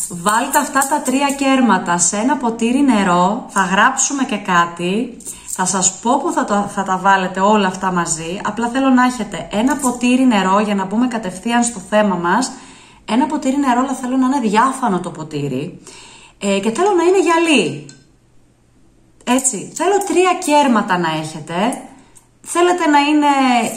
Βάλτε αυτά τα 3 κέρματα σε ένα ποτήρι νερό, θα γράψουμε και κάτι, θα σας πω που θα τα βάλετε όλα αυτά μαζί, απλά θέλω να έχετε ένα ποτήρι νερό για να μπούμε κατευθείαν στο θέμα μας, ένα ποτήρι νερό, αλλά θέλω να είναι διάφανο το ποτήρι και θέλω να είναι γυαλί. Έτσι, θέλω 3 κέρματα να έχετε, θέλετε να είναι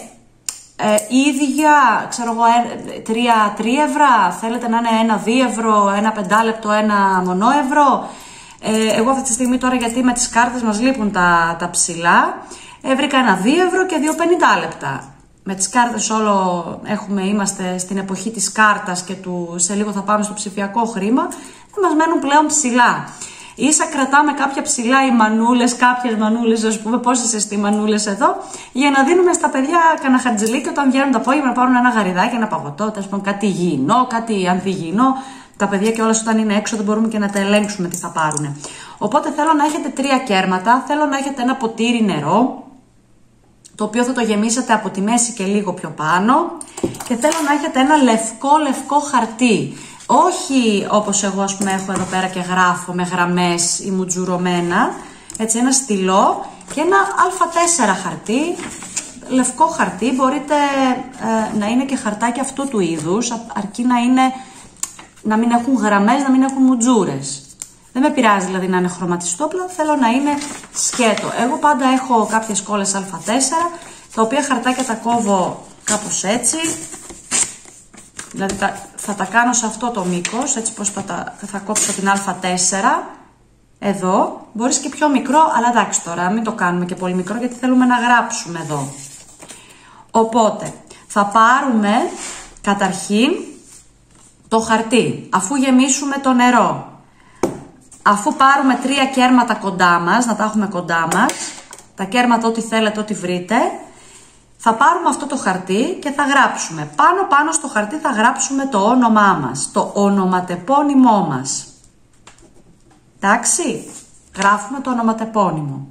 ίδια, ξέρω εγώ, 3 ευρώ, θέλετε να είναι 1 2 ευρώ, 1 5 λεπτό, 1 μονόευρο. Εγώ αυτή τη στιγμή τώρα, γιατί με τις κάρτες μας λείπουν τα ψηλά, βρήκα 1 2 ευρώ και 2 50 λεπτά. Με τις κάρτες όλο είμαστε στην εποχή της κάρτας και σε λίγο θα πάμε στο ψηφιακό χρήμα, δεν μας μένουν πλέον ψηλά. Ίσα κρατάμε κάποια ψηλά οι μανούλες, κάποιες μανούλες, ας πούμε, πόσες είστε οι μανούλες εδώ, για να δίνουμε στα παιδιά κανένα χαρτζηλίκι όταν βγαίνουν το απόγευμα να πάρουν ένα γαριδάκι, ένα παγωτό, τέλος πάντων κάτι υγιεινό, κάτι ανθυγιεινό. Τα παιδιά κιόλας όταν είναι έξω δεν μπορούμε και να τα ελέγξουμε τι θα πάρουν. Οπότε θέλω να έχετε 3 κέρματα, θέλω να έχετε ένα ποτήρι νερό, το οποίο θα το γεμίσετε από τη μέση και λίγο πιο πάνω, και θέλω να έχετε ένα λευκό χαρτί. Όχι όπως εγώ, ας πούμε, έχω εδώ πέρα και γράφω με γραμμές ή μουτζουρωμένα, έτσι, ένα στυλό και ένα α4 χαρτί, λευκό χαρτί, μπορείτε να είναι και χαρτάκι αυτού του είδους, αρκεί να μην έχουν γραμμές, να μην έχουν μουτζούρες. Δεν με πειράζει δηλαδή να είναι χρωματιστό, απλά θέλω να είναι σκέτο. Εγώ πάντα έχω κάποιες κόλλες α4, τα οποία χαρτάκια τα κόβω κάπως έτσι. Δηλαδή θα τα κάνω σε αυτό το μήκος, έτσι πως θα κόψω την α4, εδώ. Μπορείς και πιο μικρό, αλλά εντάξει τώρα, μην το κάνουμε και πολύ μικρό, γιατί θέλουμε να γράψουμε εδώ. Οπότε, θα πάρουμε καταρχήν το χαρτί, αφού γεμίσουμε το νερό. Αφού πάρουμε 3 κέρματα κοντά μας, να τα έχουμε κοντά μας, τα κέρματα ό,τι θέλετε, ό,τι βρείτε, θα πάρουμε αυτό το χαρτί και θα γράψουμε. Πάνω στο χαρτί θα γράψουμε το όνομά μας, το ονοματεπώνυμό μας. Εντάξει, γράφουμε το ονοματεπώνυμο.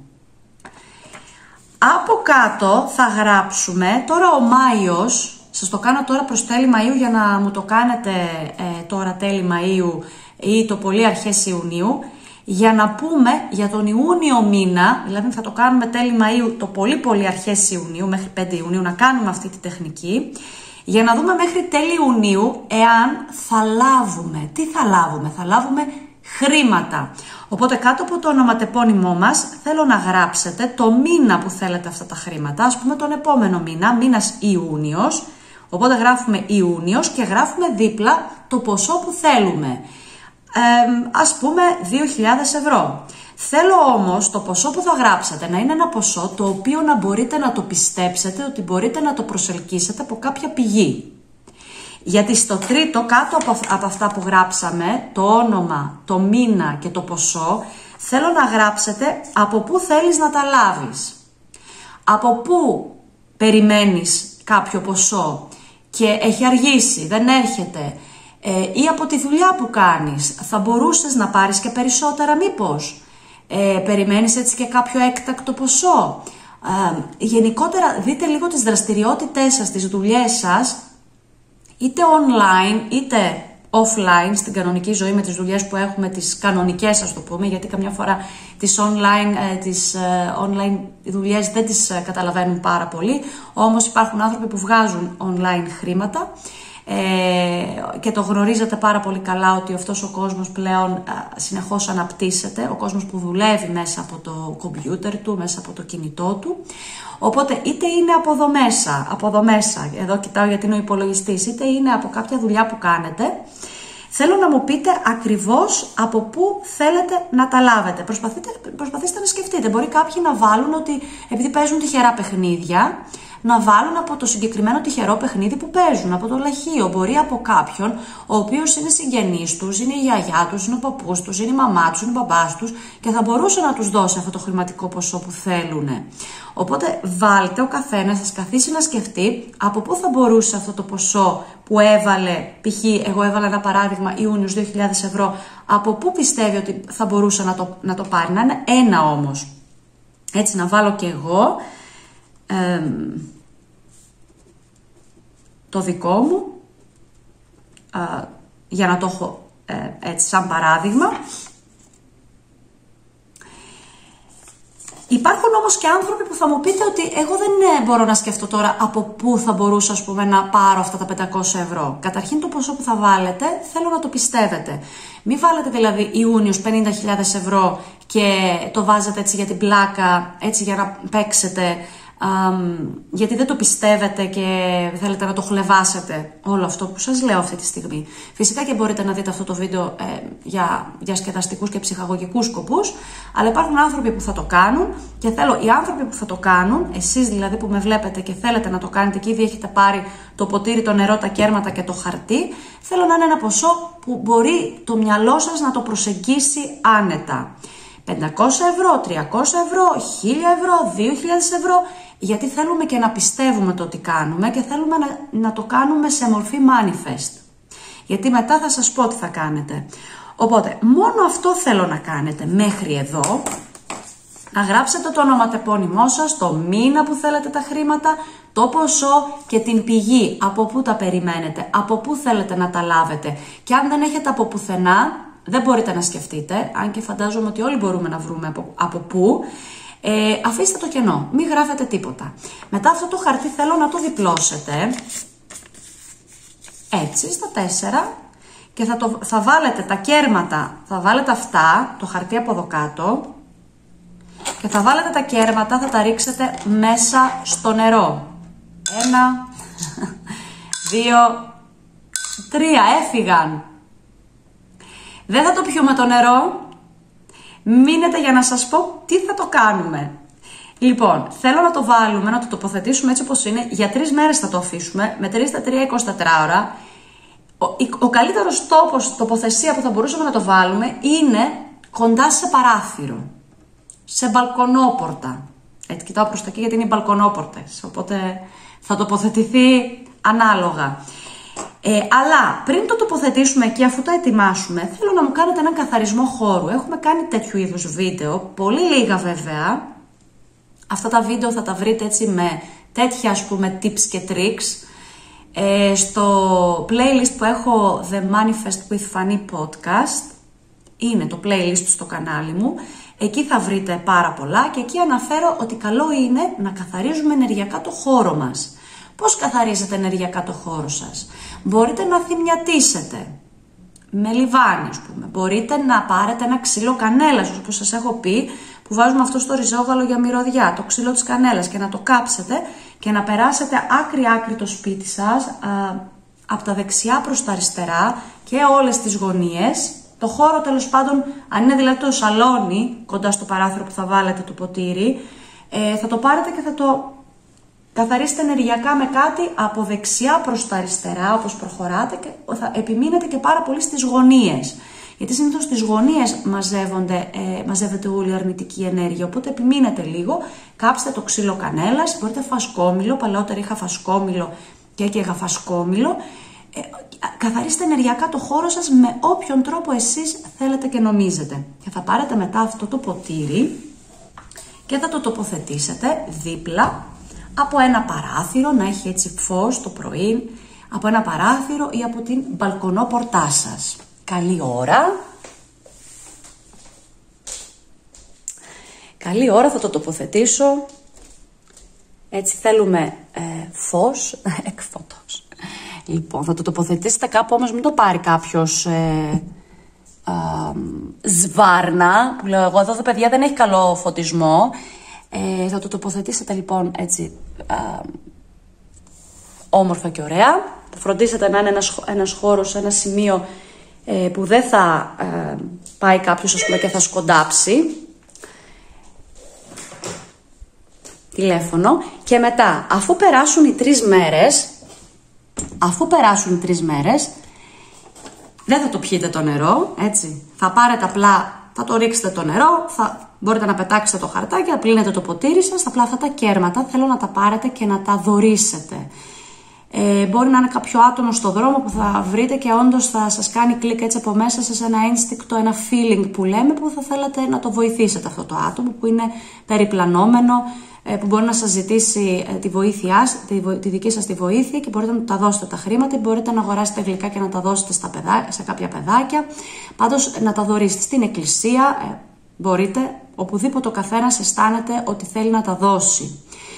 Από κάτω θα γράψουμε, τώρα ο Μάιος, σας το κάνω τώρα προς τέλη Μαΐου για να μου το κάνετε τώρα τέλη Μαΐου ή το πολύ αρχές Ιουνίου, για να πούμε για τον Ιούνιο μήνα, δηλαδή θα το κάνουμε τέλη Μαΐου, το πολύ αρχές Ιουνίου, μέχρι 5 Ιουνίου, να κάνουμε αυτή τη τεχνική, για να δούμε μέχρι τέλη Ιουνίου εάν θα λάβουμε. Τι θα λάβουμε? Θα λάβουμε χρήματα. Οπότε κάτω από το ονοματεπώνυμό μας θέλω να γράψετε το μήνα που θέλετε αυτά τα χρήματα, ας πούμε τον επόμενο μήνα, μήνας Ιούνιος, οπότε γράφουμε Ιούνιος και γράφουμε δίπλα το ποσό που θέλουμε. Ας πούμε 2.000 ευρώ. Θέλω όμως το ποσό που θα γράψετε να είναι ένα ποσό το οποίο να μπορείτε να το πιστέψετε, ότι μπορείτε να το προσελκύσετε από κάποια πηγή. Γιατί στο τρίτο, κάτω από αυτά που γράψαμε, το όνομα, το μήνα και το ποσό, θέλω να γράψετε από πού θέλεις να τα λάβεις. Από πού περιμένεις κάποιο ποσό και έχει αργήσει, δεν έρχεται. Ή από τη δουλειά που κάνεις, θα μπορούσες να πάρεις και περισσότερα μήπως. Περιμένεις έτσι και κάποιο έκτακτο ποσό. Γενικότερα δείτε λίγο τις δραστηριότητές σας, τις δουλειές σας, ite online είτε offline στην κανονική ζωή, με τις δουλειές που έχουμε, τις κανονικές ας το πούμε, γιατί καμιά φορά τις online δουλειές δεν τις καταλαβαίνουν πάρα πολύ, όμως υπάρχουν άνθρωποι που βγάζουν online χρήματα. Και το γνωρίζετε πάρα πολύ καλά ότι αυτός ο κόσμος πλέον συνεχώς αναπτύσσεται, ο κόσμος που δουλεύει μέσα από το κομπιούτερ του, μέσα από το κινητό του. Οπότε είτε είναι από εδώ μέσα, εδώ κοιτάω γιατί είναι ο υπολογιστής, είτε είναι από κάποια δουλειά που κάνετε, θέλω να μου πείτε ακριβώς από πού θέλετε να τα λάβετε. Προσπαθήστε να σκεφτείτε, μπορεί κάποιοι να βάλουν ότι επειδή παίζουν τυχερά παιχνίδια, να βάλουν από το συγκεκριμένο τυχερό παιχνίδι που παίζουν, από το λαχείο. Μπορεί από κάποιον ο οποίος είναι συγγενής τους, είναι η γιαγιά τους, είναι ο παππούς τους, είναι η μαμά τους, είναι ο μπαμπάς τους και θα μπορούσε να τους δώσει αυτό το χρηματικό ποσό που θέλουν. Οπότε βάλτε ο καθένας, σας καθίσει να σκεφτεί από πού θα μπορούσε αυτό το ποσό που έβαλε, π.χ. εγώ έβαλα ένα παράδειγμα Ιούνιος 2.000 ευρώ, από πού πιστεύει ότι θα μπορούσε να το πάρει, να είναι ένα όμως. Έτσι να βάλω και εγώ το δικό μου, για να το έχω έτσι σαν παράδειγμα. Υπάρχουν όμως και άνθρωποι που θα μου πείτε ότι εγώ δεν μπορώ να σκεφτώ τώρα από πού θα μπορούσα, ας πούμε, να πάρω αυτά τα 500 ευρώ. Καταρχήν το ποσό που θα βάλετε θέλω να το πιστεύετε. Μην βάλετε δηλαδή Ιούνιος 50.000 ευρώ και το βάζετε έτσι για την πλάκα, έτσι για να παίξετε, γιατί δεν το πιστεύετε και θέλετε να το χλεβάσετε όλο αυτό που σας λέω αυτή τη στιγμή. Φυσικά και μπορείτε να δείτε αυτό το βίντεο για διασκεδαστικούς και ψυχαγωγικούς σκοπούς, αλλά υπάρχουν άνθρωποι που θα το κάνουν και θέλω οι άνθρωποι που θα το κάνουν, εσείς δηλαδή που με βλέπετε και θέλετε να το κάνετε και ήδη έχετε πάρει το ποτήρι, το νερό, τα κέρματα και το χαρτί, θέλω να είναι ένα ποσό που μπορεί το μυαλό σας να το προσεγγίσει άνετα. 500 ευρώ, 300 ευρώ, 1000 ευρώ, 2000 ευρώ, γιατί θέλουμε και να πιστεύουμε το ότι κάνουμε και θέλουμε να το κάνουμε σε μορφή manifest. Γιατί μετά θα σας πω τι θα κάνετε. Οπότε, μόνο αυτό θέλω να κάνετε μέχρι εδώ, να γράψετε το ονοματεπώνυμό σας, το μήνα που θέλετε τα χρήματα, το ποσό και την πηγή, από πού τα περιμένετε, από πού θέλετε να τα λάβετε. Και αν δεν έχετε από πουθενά, δεν μπορείτε να σκεφτείτε, αν και φαντάζομαι ότι όλοι μπορούμε να βρούμε από πού, αφήστε το κενό, μην γράφετε τίποτα. Μετά αυτό το χαρτί θέλω να το διπλώσετε, έτσι, στα 4 και θα βάλετε τα κέρματα, θα βάλετε αυτά, το χαρτί από εδώ κάτω και θα βάλετε τα κέρματα, θα τα ρίξετε μέσα στο νερό. 1, 2, 3, έφυγαν. Δεν θα το πιούμε το νερό. Μείνετε για να σας πω τι θα το κάνουμε. Λοιπόν, θέλω να το βάλουμε, να το τοποθετήσουμε έτσι όπως είναι. Για 3 μέρες θα το αφήσουμε. Μετρήστε 3-24 ώρα. Ο καλύτερος τόπος, τοποθεσία που θα μπορούσαμε να το βάλουμε είναι κοντά σε παράθυρο. Σε μπαλκονόπορτα. Έτσι, κοιτάω προς τα εκεί γιατί είναι οι μπαλκονόπορτες. Οπότε θα τοποθετηθεί ανάλογα. Αλλά πριν το τοποθετήσουμε και αφού το ετοιμάσουμε, θέλω να μου κάνετε έναν καθαρισμό χώρου. Έχουμε κάνει τέτοιου είδους βίντεο, πολύ λίγα βέβαια. Αυτά τα βίντεο θα τα βρείτε έτσι με τέτοια, ας πούμε, tips και tricks στο playlist που έχω The Manifest with Fanny Podcast. Είναι το playlist στο κανάλι μου. Εκεί θα βρείτε πάρα πολλά και εκεί αναφέρω ότι καλό είναι να καθαρίζουμε ενεργειακά το χώρο μας. Πώς καθαρίζετε ενεργειακά το χώρο σας? Μπορείτε να θυμιατίσετε με λιβάνι, ας πούμε. Μπορείτε να πάρετε ένα ξύλο κανέλας, όπως σας έχω πει, που βάζουμε αυτό στο ριζόγαλο για μυρωδιά, το ξύλο της κανέλας, και να το κάψετε και να περάσετε άκρη-άκρη το σπίτι σας, από τα δεξιά προς τα αριστερά και όλες τις γωνίες. Το χώρο, τέλος πάντων, αν είναι δηλαδή το σαλόνι, κοντά στο παράθυρο που θα βάλετε το ποτήρι, θα το πάρετε και θα το καθαρίσετε ενεργειακά με κάτι από δεξιά προς τα αριστερά, όπως προχωράτε, και θα επιμείνετε και πάρα πολύ στις γωνίες. Γιατί συνήθως στις γωνίες μαζεύεται όλη η αρνητική ενέργεια. Οπότε επιμείνετε λίγο, κάψτε το ξύλο κανέλας, μπορείτε φασκόμηλο, παλαιότερα είχα φασκόμηλο και έκαιγα φασκόμηλο. Καθαρίστε ενεργειακά το χώρο σας με όποιον τρόπο εσείς θέλετε και νομίζετε. Και θα πάρετε μετά αυτό το ποτήρι και θα το τοποθετήσετε δίπλα από ένα παράθυρο, να έχει έτσι φως το πρωί, από ένα παράθυρο ή από την μπαλκονόπορτά σας. Καλή ώρα. Καλή ώρα, θα το τοποθετήσω. Έτσι θέλουμε φως, εκφωτός. Λοιπόν, θα το τοποθετήσετε κάπου, όμως μην το πάρει κάποιος σβάρνα, που λέω εγώ, εδώ τα παιδιά δεν έχει καλό φωτισμό. Θα το τοποθετήσετε λοιπόν έτσι όμορφα και ωραία. Θα φροντίσετε να είναι ένας χώρος, ένα σημείο που δεν θα πάει κάποιος, ας πούμε, και θα σκοντάψει. Τηλέφωνο. Και μετά, αφού περάσουν οι 3 μέρες, δεν θα το πιείτε το νερό, έτσι. Θα πάρετε απλά, θα το ρίξετε το νερό, μπορείτε να πετάξετε το χαρτάκι, να πλύνετε το ποτήρι σας. Απλά αυτά τα κέρματα θέλω να τα πάρετε και να τα δωρήσετε. Μπορεί να είναι κάποιο άτομο στο δρόμο που θα βρείτε και όντως θα σας κάνει κλικ έτσι από μέσα σας, ένα ένστικτο, ένα feeling που λέμε, που θα θέλατε να το βοηθήσετε αυτό το άτομο που είναι περιπλανόμενο, που μπορεί να σας ζητήσει τη δική σας τη βοήθεια και μπορείτε να τα δώσετε τα χρήματα, ή μπορείτε να αγοράσετε γλυκά και να τα δώσετε σε κάποια παιδάκια. Πάντως να τα δωρήσετε στην εκκλησία, μπορείτε, οπουδήποτε ο καθένας αισθάνεται ότι θέλει να τα δώσει.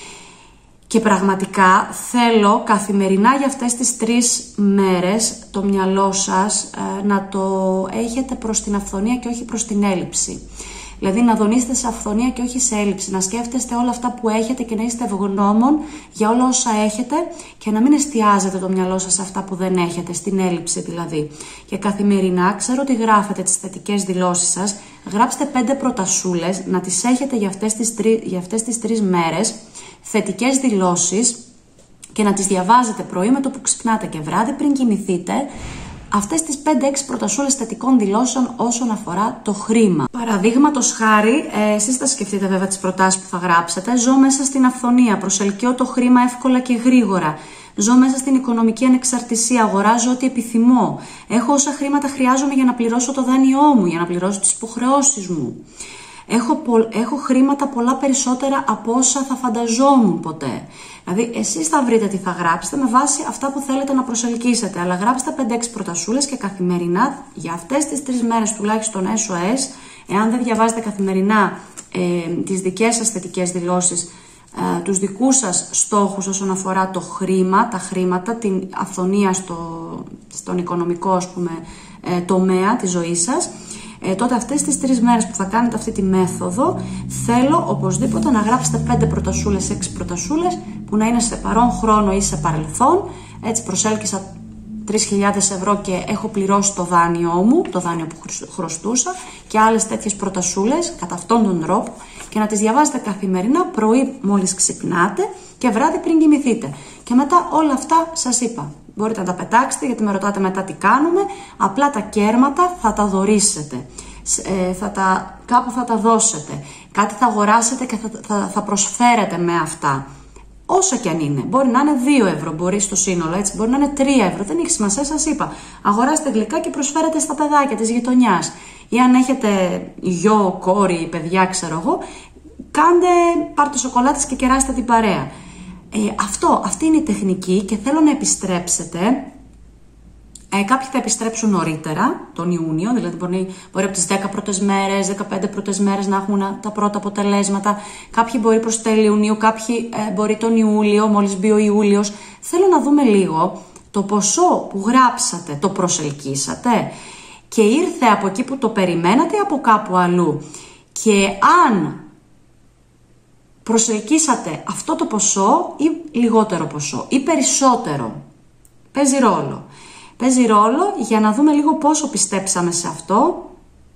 Και πραγματικά θέλω καθημερινά για αυτές τις 3 μέρες το μυαλό σας να το έχετε προς την αυθονία και όχι προς την έλλειψη. Δηλαδή να δονείστε σε αυθονία και όχι σε έλλειψη, να σκέφτεστε όλα αυτά που έχετε και να είστε ευγνώμων για όλα όσα έχετε και να μην εστιάζετε το μυαλό σας σε αυτά που δεν έχετε, στην έλλειψη δηλαδή. Και καθημερινά, ξέρω ότι γράφετε τις θετικές δηλώσεις σας, γράψτε 5 προτασούλες, να τις έχετε για αυτές τις 3 μέρες, θετικές δηλώσεις και να τις διαβάζετε πρωί με το που ξυπνάτε και βράδυ πριν κοιμηθείτε, αυτές τις 5-6 προτασούλες θετικών δηλώσεων όσον αφορά το χρήμα. Παραδείγματος χάρη, εσείς θα σκεφτείτε βέβαια τις προτάσεις που θα γράψετε. Ζω μέσα στην αυθονία, προσελκύω το χρήμα εύκολα και γρήγορα. Ζω μέσα στην οικονομική ανεξαρτησία, αγοράζω ό,τι επιθυμώ. Έχω όσα χρήματα χρειάζομαι για να πληρώσω το δάνειό μου, για να πληρώσω τις υποχρεώσεις μου. Έχω χρήματα πολλά περισσότερα από όσα θα φανταζόμουν ποτέ. Δηλαδή, εσείς θα βρείτε τι θα γράψετε με βάση αυτά που θέλετε να προσελκύσετε. Αλλά γράψτε 5-6 προτασούλες και καθημερινά για αυτές τις 3 μέρες τουλάχιστον SOS, εάν δεν διαβάζετε καθημερινά τις δικές σας θετικές δηλώσεις, τους δικούς σας στόχους όσον αφορά το χρήμα, τα χρήματα, την αυθονία στον οικονομικό, ας πούμε, τομέα της ζωής σας, τότε αυτές τις 3 μέρες που θα κάνετε αυτή τη μέθοδο, θέλω οπωσδήποτε να γράψετε 5 προτασούλες, 6 προτασούλες που να είναι σε παρόν χρόνο ή σε παρελθόν. Έτσι, προσέλκυσα 3.000 ευρώ και έχω πληρώσει το δάνειό μου, το δάνειο που χρωστούσα, και άλλες τέτοιες προτασούλες κατά αυτόν τον τρόπο, και να τις διαβάζετε καθημερινά, πρωί μόλις ξυπνάτε και βράδυ πριν κοιμηθείτε. Και μετά όλα αυτά σας είπα. Μπορείτε να τα πετάξετε, γιατί με ρωτάτε μετά τι κάνουμε. Απλά τα κέρματα θα τα δωρήσετε. Κάπου θα τα δώσετε. Κάτι θα αγοράσετε και θα προσφέρετε με αυτά. Όσο και αν είναι. Μπορεί να είναι 2 ευρώ, μπορεί στο σύνολο, έτσι. Μπορεί να είναι 3 ευρώ. Δεν έχει σημασία, σας είπα. Αγοράστε γλυκά και προσφέρετε στα παιδάκια της γειτονιάς. Ή αν έχετε γιο, κόρη, παιδιά, ξέρω εγώ, πάρτε σοκολάτες και κεράστε την παρέα. Αυτή είναι η τεχνική και θέλω να επιστρέψετε. Κάποιοι θα επιστρέψουν νωρίτερα, τον Ιούνιο, δηλαδή μπορεί από τις 10 πρώτες μέρες, 15 πρώτες μέρες να έχουν τα πρώτα αποτελέσματα. Κάποιοι μπορεί προς τέλη Ιουνίου, κάποιοι μπορεί τον Ιούλιο, μόλις μπει ο Ιούλιος. Θέλω να δούμε λίγο το ποσό που γράψατε, το προσελκύσατε και ήρθε από εκεί που το περιμένατε ή από κάπου αλλού. Και αν προσελκύσατε αυτό το ποσό ή λιγότερο ποσό ή περισσότερο. Παίζει ρόλο. Παίζει ρόλο για να δούμε λίγο πόσο πιστέψαμε σε αυτό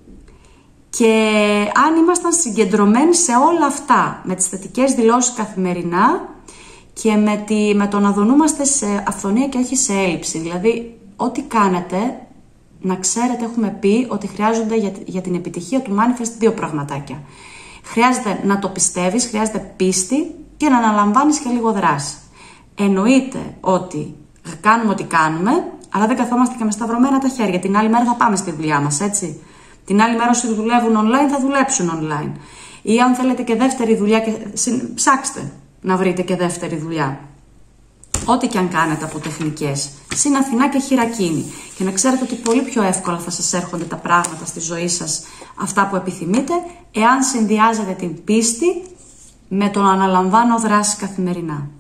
και αν ήμασταν συγκεντρωμένοι σε όλα αυτά, με τις θετικές δηλώσεις καθημερινά και με το να δονούμαστε σε αυθονία και όχι σε έλλειψη. Δηλαδή, ό,τι κάνετε, να ξέρετε, έχουμε πει ότι χρειάζονται για την επιτυχία του manifest 2 πραγματάκια. Χρειάζεται να το πιστεύεις, χρειάζεται πίστη και να αναλαμβάνεις και λίγο δράση. Εννοείται ότι κάνουμε ό,τι κάνουμε, αλλά δεν καθόμαστε και με σταυρωμένα τα χέρια. Την άλλη μέρα θα πάμε στη δουλειά μας, έτσι. Την άλλη μέρα όσοι δουλεύουν online θα δουλέψουν online. Ή αν θέλετε και δεύτερη δουλειά, ψάξτε να βρείτε και δεύτερη δουλειά. Ό,τι και αν κάνετε από τεχνικές. Συν Αθηνά και χειρακίνη. Και να ξέρετε ότι πολύ πιο εύκολα θα σας έρχονται τα πράγματα στη ζωή σας, αυτά που επιθυμείτε, εάν συνδυάζετε την πίστη με το να αναλαμβάνω δράση καθημερινά.